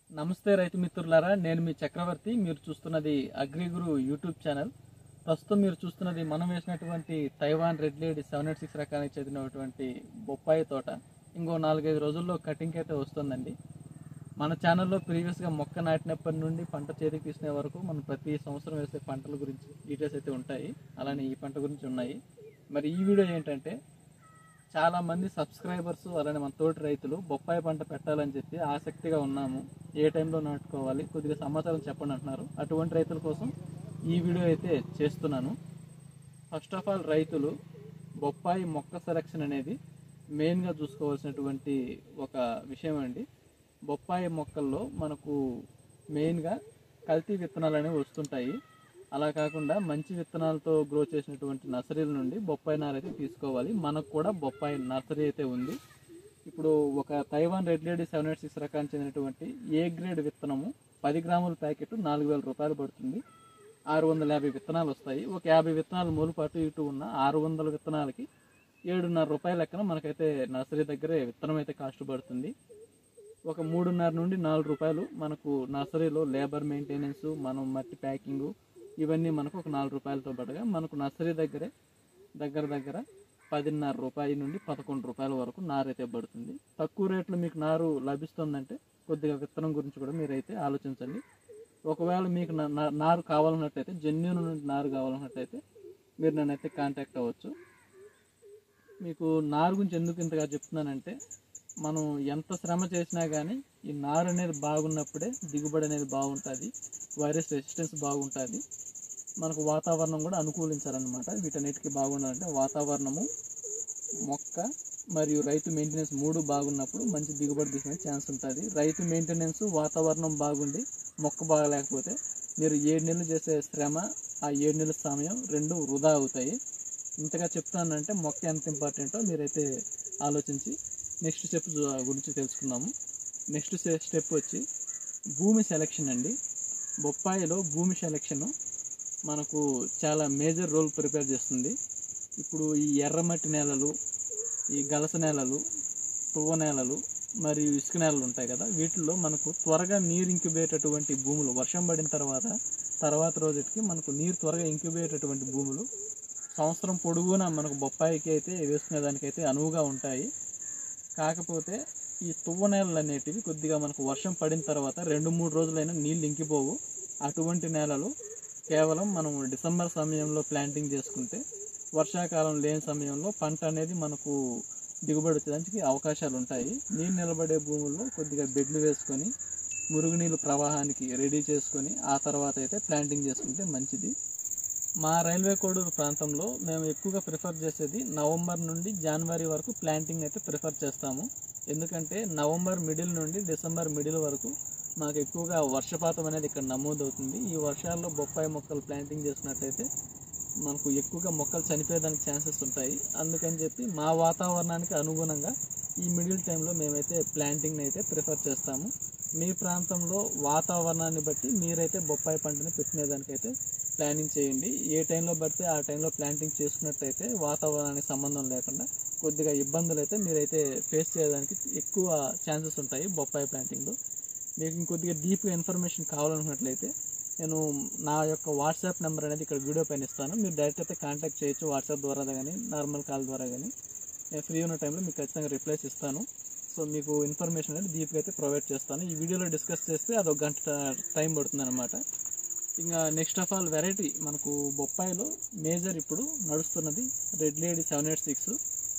నమస్తే రైతు మిత్రులారా, నేను మీ చక్రవర్తి. మీరు చూస్తున్నది అగ్రిగురు యూట్యూబ్ ఛానల్. ప్రస్తుతం మీరు చూస్తున్నది మనం వేసినటువంటి తైవాన్ రెడ్ లేడీ 786 రకానికి చెందినటువంటి బొప్పాయి తోట. ఇంకో 4-5 రోజుల్లో కటింగ్ అయితే వస్తుందండి. మన ఛానల్లో ప్రీవియస్గా మొక్క నాటినప్పటి నుండి పంట చేతికి తీసుకునే వరకు మనం ప్రతి సంవత్సరం వేసే పంటల గురించి డీటెయిల్స్ అయితే ఉంటాయి. అలానే ఈ పంట గురించి ఉన్నాయి. మరి ఈ వీడియో ఏంటంటే, చాలామంది సబ్స్క్రైబర్స్ అలానే మన తోటి రైతులు బొప్పాయి పంట పెట్టాలని చెప్పి ఆసక్తిగా ఉన్నాము, ఏ టైంలో నాటుకోవాలి, కొద్దిగా సమాచారం చెప్పండి అంటున్నారు. అటువంటి రైతుల కోసం ఈ వీడియో అయితే చేస్తున్నాను. ఫస్ట్ ఆఫ్ ఆల్, రైతులు బొప్పాయి మొక్క సెలక్షన్ అనేది మెయిన్గా చూసుకోవాల్సినటువంటి ఒక విషయం అండి. బొప్పాయి మొక్కల్లో మనకు మెయిన్గా కల్తీ విత్తనాలు అనేవి వస్తుంటాయి. అలా కాకుండా మంచి విత్తనాలతో గ్రో చేసినటువంటి నర్సరీల నుండి బొప్పాయి నారు అయితే తీసుకోవాలి. మనకు కూడా బొప్పాయి నర్సరీ అయితే ఉంది. ఇప్పుడు ఒక తైవాన్ రెడ్ లేడీ 786 రకానికి చెందినటువంటి ఏ గ్రేడ్ విత్తనము 10 గ్రాముల ప్యాకెట్ 4,000 రూపాయలు పడుతుంది. 650 విత్తనాలు వస్తాయి. ఒక 50 విత్తనాలు మూలుపాటు ఇటు ఉన్న 600 విత్తనాలకి 7.5 రూపాయల లెక్కన మనకైతే నర్సరీ దగ్గరే విత్తనం అయితే కాస్ట్ పడుతుంది. ఒక 3.5 నుండి 4 రూపాయలు మనకు నర్సరీలో లేబర్ మెయింటెనెన్స్, మనం మట్టి ప్యాకింగు, ఇవన్నీ మనకు ఒక 4 రూపాయలతో పాటుగా మనకు నర్సరీ దగ్గర 10.5 రూపాయల నుండి 11 రూపాయల వరకు నారు అయితే పడుతుంది. తక్కువ రేట్లో మీకు నారు లభిస్తుందంటే కొద్దిగా విత్తనం గురించి కూడా మీరైతే ఆలోచించండి. ఒకవేళ మీకు నారు కావాలన్నట్టయితే, జెన్యూన్ నుండి నారు కావాలన్నట్టయితే మీరు నన్నైతే కాంటాక్ట్ అవ్వచ్చు. మీకు నారు గురించి ఎందుకు ఇంతగా చెప్తున్నానంటే, మనం ఎంత శ్రమ చేసినా కానీ ఈ నారు అనేది బాగున్నప్పుడే దిగుబడి అనేది బాగుంటుంది, వైరస్ రెసిస్టెన్స్ బాగుంటుంది, మనకు వాతావరణం కూడా అనుకూలించాలన్నమాట. వీటన్నిటికీ బాగుండాలంటే వాతావరణము, మొక్క మరియు రైతు మెయింటెనెన్స్ 3 బాగున్నప్పుడు మంచి దిగుబడి తీసుకునే ఛాన్స్ ఉంటుంది. రైతు మెయింటెనెన్స్, వాతావరణం బాగుండి మొక్క బాగలేకపోతే మీరు 7 నెలలు చేసే శ్రమ, ఆ 7 నెలల సమయం 2 వృధా అవుతాయి. ఇంతగా చెప్తానంటే మొక్క ఎంత ఇంపార్టెంటో మీరైతే ఆలోచించి నెక్స్ట్ స్టెప్ గురించి తెలుసుకుందాము. నెక్స్ట్ స్టెప్ వచ్చి భూమి సెలెక్షన్ అండి. బొప్పాయిలో భూమి సెలెక్షన్ మనకు చాలా మేజర్ రోల్ ప్రిపేర్ చేస్తుంది. ఇప్పుడు ఈ ఎర్రమట్టి నేలలు, ఈ గలస నేలలు, తువ్వ నేలలు మరియు ఇసుక నేలలు ఉంటాయి కదా, వీటిల్లో మనకు త్వరగా నీరు ఇంకిపోయేటటువంటి భూములు, వర్షం పడిన తర్వాత రోజుకి మనకు నీరు త్వరగా ఇంకిపోయేటటువంటి భూములు సంవత్సరం పొడుగునా మనకు బొప్పాయికి అయితే వేసుకునేదానికైతే అనువుగా ఉంటాయి. కాకపోతే ఈ తువ్వ నేలలు అనేటివి కొద్దిగా మనకు వర్షం పడిన తర్వాత 2-3 రోజులైనా నీళ్ళు ఇంకిపోవు. అటువంటి నేలలు కేవలం మనం డిసెంబర్ సమయంలో ప్లాంటింగ్ చేసుకుంటే వర్షాకాలం లేని సమయంలో పంట అనేది మనకు దిగుబడి వచ్చేదానికి అవకాశాలు ఉంటాయి. నీరు నిలబడే భూముల్లో కొద్దిగా బెడ్లు వేసుకొని మురుగునీళ్ళు ప్రవాహానికి రెడీ చేసుకొని ఆ తర్వాత అయితే ప్లాంటింగ్ చేసుకుంటే మంచిది. మా రైల్వే కోడూరు ప్రాంతంలో మేము ఎక్కువగా ప్రిఫర్ చేసేది నవంబర్ నుండి జనవరి వరకు ప్లాంటింగ్ అయితే ప్రిఫర్ చేస్తాము. ఎందుకంటే నవంబర్ మిడిల్ నుండి డిసెంబర్ మిడిల్ వరకు మాకు ఎక్కువగా వర్షపాతం అనేది ఇక్కడ నమోదవుతుంది. ఈ వర్షాల్లో బొప్పాయి మొక్కలు ప్లాంటింగ్ చేసినట్టయితే మనకు ఎక్కువగా మొక్కలు చనిపోయేదానికి ఛాన్సెస్ ఉంటాయి. అందుకని చెప్పి మా వాతావరణానికి అనుగుణంగా ఈ మిడిల్ టైంలో మేమైతే ప్లాంటింగ్ని అయితే ప్రిఫర్ చేస్తాము. మీ ప్రాంతంలో వాతావరణాన్ని బట్టి మీరైతే బొప్పాయి పంటని పెట్టుకునేదానికైతే ప్లానింగ్ చేయండి. ఏ టైంలో పడితే ఆ టైంలో ప్లాంటింగ్ చేసుకున్నట్టయితే వాతావరణానికి సంబంధం లేకుండా కొద్దిగా ఇబ్బందులు అయితే మీరైతే ఫేస్ చేయడానికి ఎక్కువ ఛాన్సెస్ ఉంటాయి బొప్పాయి ప్లాంటింగ్లో. మీకు ఇంకొద్దిగా డీప్గా ఇన్ఫర్మేషన్ కావాలనుకున్నట్లయితే నేను నా యొక్క వాట్సాప్ నెంబర్ అనేది ఇక్కడ వీడియో పైన ఇస్తాను. మీరు డైరెక్ట్ అయితే కాంటాక్ట్ చేయొచ్చు, వాట్సాప్ ద్వారా కానీ నార్మల్ కాల్ ద్వారా కానీ. నేను ఫ్రీ ఉన్న టైంలో మీకు ఖచ్చితంగా రిప్లైస్ ఇస్తాను. సో మీకు ఇన్ఫర్మేషన్ అనేది డీప్గా అయితే ప్రొవైడ్ చేస్తాను. ఈ వీడియోలో డిస్కస్ చేస్తే అది 1 గంట టైం పడుతుంది అనమాట. ఇంకా నెక్స్ట్ ఆఫ్ ఆల్ వెరైటీ మనకు బొప్పాయిలో మేజర్ ఇప్పుడు నడుస్తున్నది రెడ్ లేడీ 786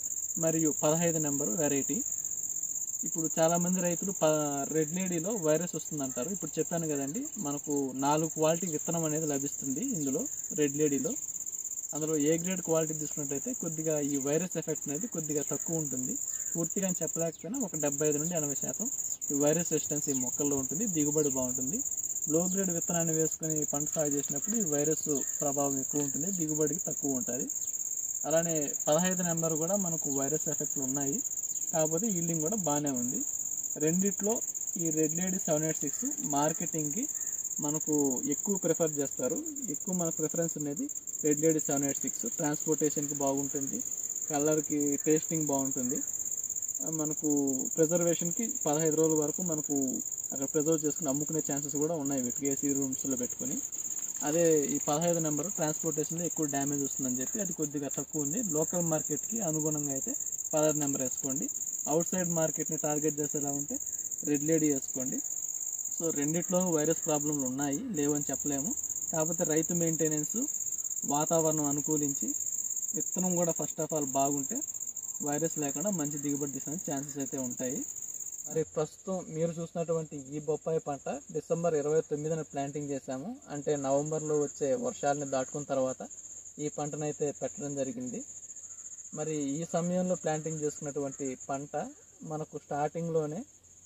మరియు 15 నెంబరు వెరైటీ. ఇప్పుడు చాలామంది రైతులు రెడ్ లేడీలో వైరస్ వస్తుందంటారు. ఇప్పుడు చెప్పాను కదండి, మనకు 4 క్వాలిటీ విత్తనం అనేది లభిస్తుంది ఇందులో రెడ్ లేడీలో. అందులో ఏ గ్రేడ్ క్వాలిటీ తీసుకున్నట్టయితే కొద్దిగా ఈ వైరస్ ఎఫెక్ట్ అనేది కొద్దిగా తక్కువ ఉంటుంది. పూర్తిగా చెప్పలేకపోయినా ఒక 75 నుండి 80% ఈ వైరస్ రెసిస్టెన్స్ ఈ మొక్కల్లో ఉంటుంది, దిగుబడి బాగుంటుంది. లో గ్రేడ్ విత్తనాన్ని వేసుకొని పంట సాగు చేసినప్పుడు ఈ వైరస్ ప్రభావం ఎక్కువ ఉంటుంది, దిగుబడికి తక్కువ ఉంటుంది. అలానే 15 నెంబర్ కూడా మనకు వైరస్ ఎఫెక్ట్లు ఉన్నాయి, కాకపోతే ఈల్డింగ్ కూడా బాగానే ఉంది. రెండిట్లో ఈ రెడ్ లేడీ 786 మార్కెటింగ్కి మనకు ఎక్కువ ప్రిఫర్ చేస్తారు. ఎక్కువ మన ప్రిఫరెన్స్ అనేది రెడ్ లేడీ 786. ట్రాన్స్పోర్టేషన్కి బాగుంటుంది, కలర్కి, టేస్టింగ్ బాగుంటుంది. మనకు ప్రిజర్వేషన్కి 15 రోజుల వరకు మనకు అక్కడ ప్రిజర్వ్ చేసుకుని అమ్ముకునే ఛాన్సెస్ కూడా ఉన్నాయి వీటికి ఏసీ రూమ్స్లో పెట్టుకుని. అదే ఈ 15 నెంబర్ ట్రాన్స్పోర్టేషన్లో ఎక్కువ డ్యామేజ్ వస్తుందని చెప్పి అది కొద్దిగా తక్కువ ఉంది. లోకల్ మార్కెట్కి అనుగుణంగా అయితే 16 నెంబర్ వేసుకోండి. అవుట్ సైడ్ మార్కెట్ని టార్గెట్ చేసేలా ఉంటే రెడ్ లేడీ వేసుకోండి. సో రెండిట్లో వైరస్ ప్రాబ్లంలు ఉన్నాయి, లేవని చెప్పలేము. కాకపోతే రైతు మెయింటెనెన్స్, వాతావరణం అనుకూలించి విత్తనం కూడా ఫస్ట్ ఆఫ్ ఆల్ బాగుంటే వైరస్ లేకుండా మంచి దిగుబడి తీసే ఛాన్సెస్ అయితే ఉంటాయి. మరి ప్రస్తుతం మీరు చూసినటువంటి ఈ బొప్పాయి పంట డిసెంబర్ 29న ప్లాంటింగ్ చేశాము. అంటే నవంబర్లో వచ్చే వర్షాలని దాటుకున్న తర్వాత ఈ పంటనైతే పెట్టడం జరిగింది. మరి ఈ సమయంలో ప్లాంటింగ్ చేసుకున్నటువంటి పంట మనకు స్టార్టింగ్లోనే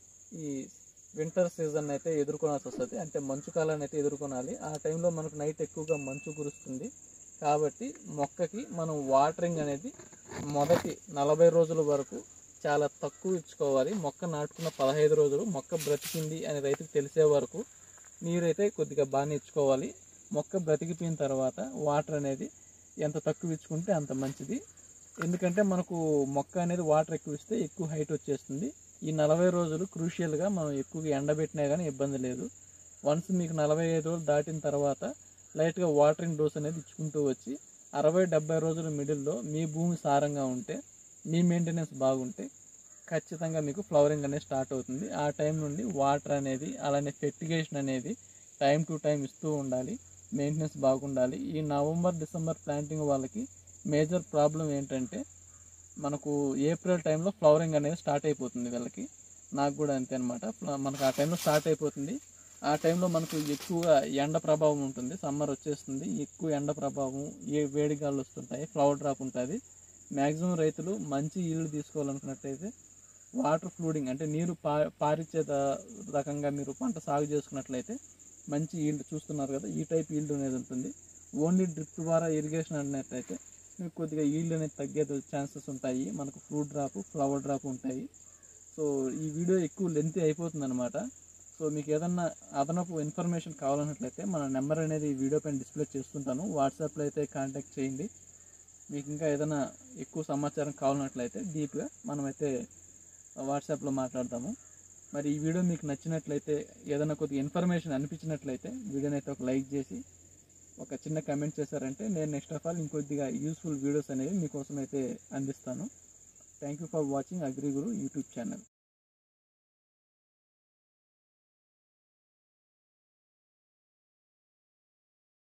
ఈ వింటర్ సీజన్ అయితే ఎదుర్కొనాల్సి వస్తుంది. అంటే మంచు కాలాన్ని అయితే ఎదుర్కొనాలి. ఆ టైంలో మనకు నైట్ ఎక్కువగా మంచు కురుస్తుంది. కాబట్టి మొక్కకి మనం వాటరింగ్ అనేది మొదటి 40 రోజుల వరకు చాలా తక్కువ ఇచ్చుకోవాలి. మొక్క నాటుకున్న 15 రోజులు మొక్క బ్రతికింది అని రైతుకు తెలిసే వరకు నీరైతే కొద్దిగా బాగానే ఇచ్చుకోవాలి. మొక్క బ్రతికిపోయిన తర్వాత వాటర్ అనేది ఎంత తక్కువ ఇచ్చుకుంటే అంత మంచిది. ఎందుకంటే మనకు మొక్క అనేది వాటర్ ఎక్కువ ఇస్తే ఎక్కువ హైట్ వచ్చేస్తుంది. ఈ 40 రోజులు క్రూషియల్గా మనం ఎక్కువగా ఎండబెట్టినా కానీ ఇబ్బంది లేదు. వన్స్ మీకు 45 రోజులు దాటిన తర్వాత లైట్గా వాటరింగ్ డోస్ అనేది ఇచ్చుకుంటూ వచ్చి 60-70 రోజుల మిడిల్లో మీ భూమి సారంగా ఉంటే, మీ మెయింటెనెన్స్ బాగుంటే ఖచ్చితంగా మీకు ఫ్లవరింగ్ అనేది స్టార్ట్ అవుతుంది. ఆ టైం నుండి వాటర్ అనేది అలానే ఫెర్టిగేషన్ అనేది టైం టు టైం ఇస్తూ ఉండాలి. మెయింటెనెన్స్ బాగుండాలి. ఈ నవంబర్ డిసెంబర్ ప్లాంటింగ్ వాళ్ళకి మేజర్ ప్రాబ్లం ఏంటంటే మనకు ఏప్రిల్ టైంలో ఫ్లవరింగ్ అనేది స్టార్ట్ అయిపోతుంది వీళ్ళకి. నాకు కూడా అంతే అనమాట. మనకు ఆ టైంలో స్టార్ట్ అయిపోతుంది. ఆ టైంలో మనకు ఎక్కువగా ఎండ ప్రభావం ఉంటుంది. సమ్మర్ వచ్చేస్తుంది, ఎక్కువ ఎండ ప్రభావం, వేడి గాలు వస్తుంటాయి, ఫ్లవర్ డ్రాప్ ఉంటుంది. మ్యాక్సిమం రైతులు మంచి ఈల్డ్ తీసుకోవాలనుకున్నట్టయితే వాటర్ ఫ్లూడింగ్ అంటే నీరు పారిచ్చే రకంగా మీరు పంట సాగు చేసుకున్నట్లయితే మంచి ఈల్డ్ చూస్తున్నారు కదా, ఈ టైప్ ఈల్డ్ అనేది ఉంటుంది. ఓన్లీ డ్రిప్ ద్వారా ఇరిగేషన్ అన్నట్లయితే మీకు కొద్దిగా ఈల్డ్ అనేది తగ్గే ఛాన్సెస్ ఉంటాయి. మనకు ఫ్రూట్ డ్రాప్, ఫ్లవర్ డ్రాప్ ఉంటాయి. సో ఈ వీడియో ఎక్కువ లెంత్ అయిపోతుంది అనమాట. సో మీకు ఏదన్నా అదనపు ఇన్ఫర్మేషన్ కావాలన్నట్లయితే మన నెంబర్ అనేది ఈ వీడియో పైన డిస్ప్లే చేస్తుంటాను. వాట్సాప్లో అయితే కాంటాక్ట్ చేయండి. మీకు ఇంకా ఏదైనా ఎక్కువ సమాచారం కావాలన్నట్లయితే డీప్గా మనమైతే వాట్సాప్లో మాట్లాడదాము. మరి ఈ వీడియో మీకు నచ్చినట్లయితే, ఏదైనా కొద్దిగా ఇన్ఫర్మేషన్ అనిపించినట్లయితే వీడియోని అయితే ఒక లైక్ చేసి ఒక చిన్న కమెంట్ చేశారంటే నేను నెక్స్ట్ ఆఫ్ ఆల్ ఇంకొద్దిగా యూస్ఫుల్ వీడియోస్ అనేవి మీకోసం అయితే అందిస్తాను. Thank you for watching Agriguru YouTube channel.